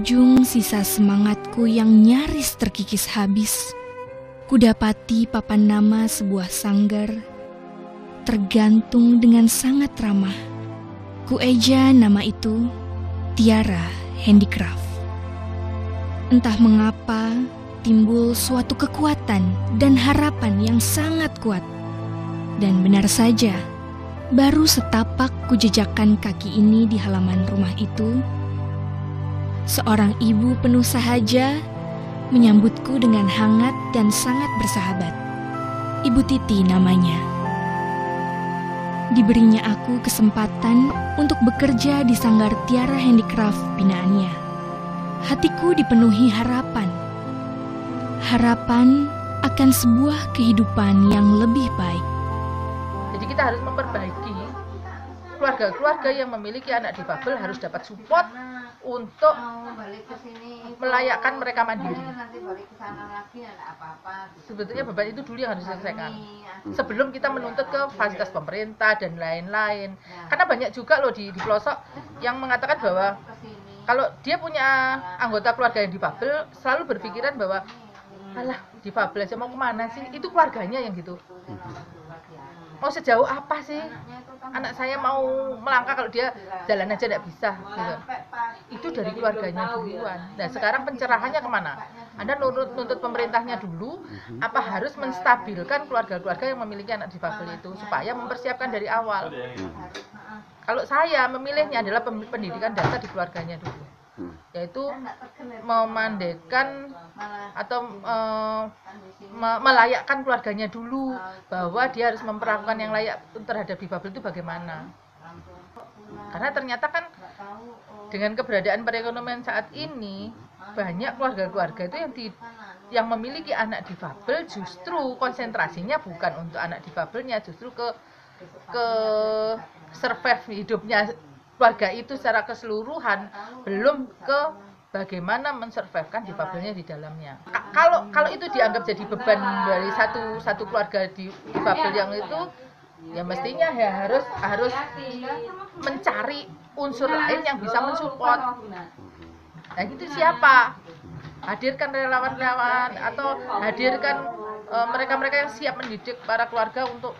ujung sisa semangatku yang nyaris terkikis habis, kudapati papan nama sebuah sanggar tergantung dengan sangat ramah. Kueja nama itu Tiara Handicraft. Entah mengapa timbul suatu kekuatan dan harapan yang sangat kuat. Dan benar saja, baru setapak kujejakkan kaki ini di halaman rumah itu, seorang ibu penuh sahaja menyambutku dengan hangat dan sangat bersahabat. Ibu Titi namanya. Diberinya aku kesempatan untuk bekerja di sanggar Tiara Handicraft binaannya. Hatiku dipenuhi harapan. Harapan akan sebuah kehidupan yang lebih baik. Jadi kita harus memperbaiki keluarga-keluarga yang memiliki anak difabel harus dapat support untuk melayakkan mereka mandiri. Sebetulnya beban itu dulu yang harus diselesaikan sebelum kita menuntut ke fasilitas pemerintah dan lain-lain. Karena banyak juga loh di pelosok yang mengatakan bahwa kalau dia punya anggota keluarga yang difabel, selalu berpikiran bahwa alah difabel aja mau kemana sih, itu keluarganya yang gitu. Mau sejauh apa sih anak saya mau melangkah kalau dia jalan aja tidak bisa gitu. Itu dari keluarganya duluan. Nah sekarang pencerahannya kemana? Anda nuntut pemerintahnya dulu, apa harus menstabilkan keluarga-keluarga yang memiliki anak difabel itu supaya mempersiapkan dari awal. Kalau saya memilihnya adalah pendidikan dasar di keluarganya dulu, yaitu memandekan atau melayakkan keluarganya dulu bahwa dia harus memperlakukan yang layak terhadap difabel itu bagaimana. Karena ternyata kan dengan keberadaan perekonomian saat ini banyak keluarga-keluarga itu yang memiliki anak difabel justru konsentrasinya bukan untuk anak difabelnya, justru ke survive hidupnya keluarga itu secara keseluruhan, belum ke bagaimana mensurvivekan difabelnya di dalamnya. Kalau itu dianggap jadi beban dari satu keluarga difabel yang itu, ya mestinya ya harus mencari unsur lain yang bisa mensupport. Nah itu siapa? Hadirkan relawan-relawan atau hadirkan mereka-mereka yang siap mendidik para keluarga untuk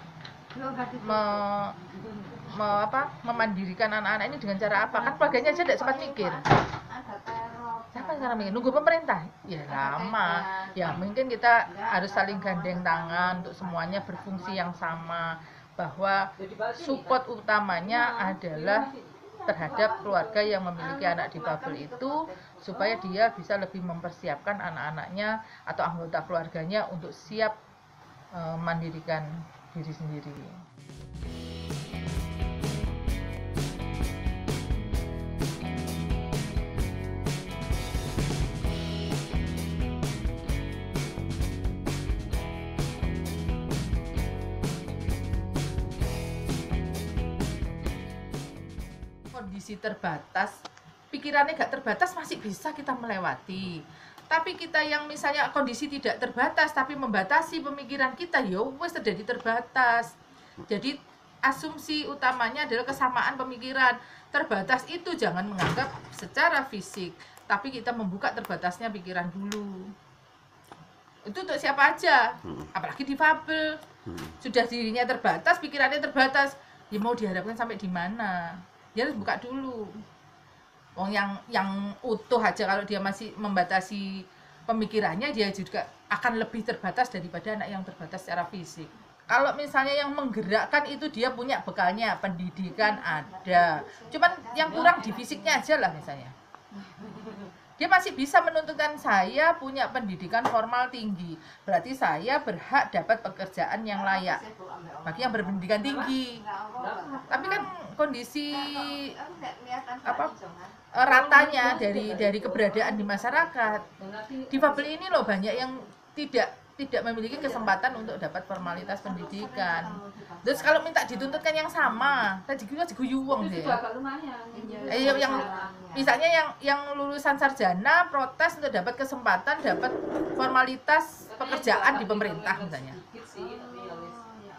memandirikan anak-anak ini dengan cara apa? Kan keluarganya aja tidak sempat mikir. Siapa yang sekarang mikir? Nunggu pemerintah? Ya lama. Ya mungkin kita harus saling gandeng tangan untuk semuanya berfungsi yang sama, bahwa support utamanya adalah terhadap keluarga yang memiliki anak difabel itu, supaya dia bisa lebih mempersiapkan anak-anaknya atau anggota keluarganya untuk siap mandirikan diri sendiri. Kondisi terbatas, pikirannya gak terbatas masih bisa kita melewati. Tapi kita yang misalnya kondisi tidak terbatas tapi membatasi pemikiran kita, ya wes terjadi terbatas. Jadi asumsi utamanya adalah kesamaan pemikiran. Terbatas itu jangan menganggap secara fisik, tapi kita membuka terbatasnya pikiran dulu. Itu untuk siapa aja, apalagi difabel. Sudah dirinya terbatas, pikirannya terbatas, ya mau diharapkan sampai di mana? Dia harus buka dulu. Wong yang utuh aja kalau dia masih membatasi pemikirannya, dia juga akan lebih terbatas daripada anak yang terbatas secara fisik. Kalau misalnya yang menggerakkan itu dia punya bekalnya, pendidikan ada, cuman yang kurang di fisiknya aja lah misalnya. Dia masih bisa menuntutkan saya punya pendidikan formal tinggi, berarti saya berhak dapat pekerjaan yang layak bagi yang berpendidikan tinggi. Tapi kan kondisi ratanya dari keberadaan di masyarakat, difabel ini loh banyak yang tidak memiliki kesempatan untuk dapat formalitas pendidikan. Terus kalau minta dituntutkan yang sama, tadi juga diguyuwong sih. Yang misalnya yang lulusan sarjana protes untuk dapat kesempatan dapat formalitas pekerjaan di pemerintah misalnya.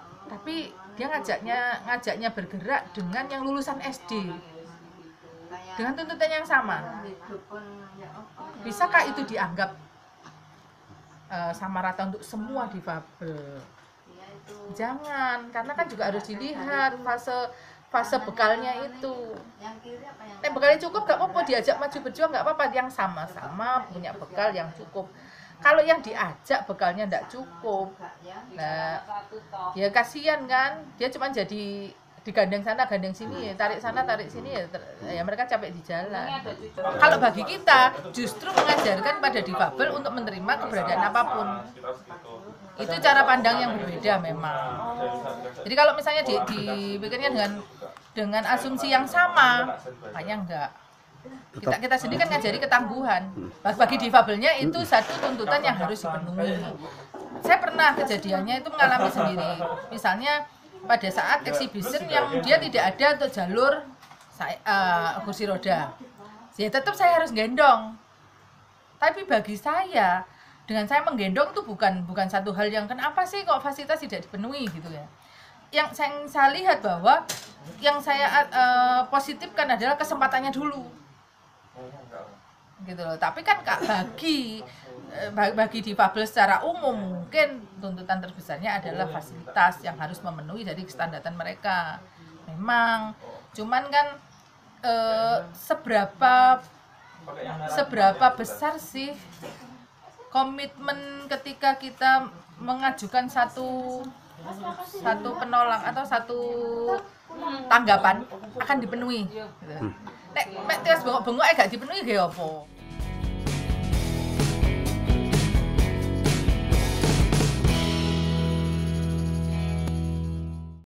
Tapi dia ngajaknya bergerak dengan yang lulusan SD. dengan tuntutan yang sama. Bisakah itu dianggap sama rata untuk semua difabel? Jangan, karena kan juga harus dilihat fase bekalnya itu. Bekalnya cukup gak apa-apa, diajak maju berjuang gak apa-apa, yang sama-sama punya bekal yang cukup. Kalau yang diajak bekalnya nggak cukup, nah ya kasihan kan, dia cuma jadi digandeng sana gandeng sini, tarik sana tarik sini, ya mereka capek di jalan. Kalau bagi kita justru mengajarkan pada difabel untuk menerima keberadaan apapun. Itu cara pandang yang berbeda memang. Jadi kalau misalnya dipikirnya dengan asumsi yang sama, kayaknya enggak. Kita sendiri kan ngajari ketangguhan. Bagi difabelnya itu satu tuntutan yang harus dipenuhi. Saya pernah kejadiannya itu mengalami sendiri. Misalnya pada saat exhibition yang dia tidak ada untuk jalur kursi roda, ya tetap saya harus gendong. Tapi bagi saya, dengan saya menggendong itu bukan satu hal yang kenapa sih kok fasilitas tidak dipenuhi gitu ya. Yang saya lihat bahwa yang saya positifkan adalah kesempatannya dulu. Gitu loh. Tapi kan bagi difabel secara umum mungkin tuntutan terbesarnya adalah fasilitas yang harus memenuhi dari kestandardan mereka. Memang, cuman kan seberapa besar sih komitmen ketika kita mengajukan satu penolak atau satu tanggapan akan dipenuhi. Nek tiwas bengok-bengok gak dipenuhi ge opo?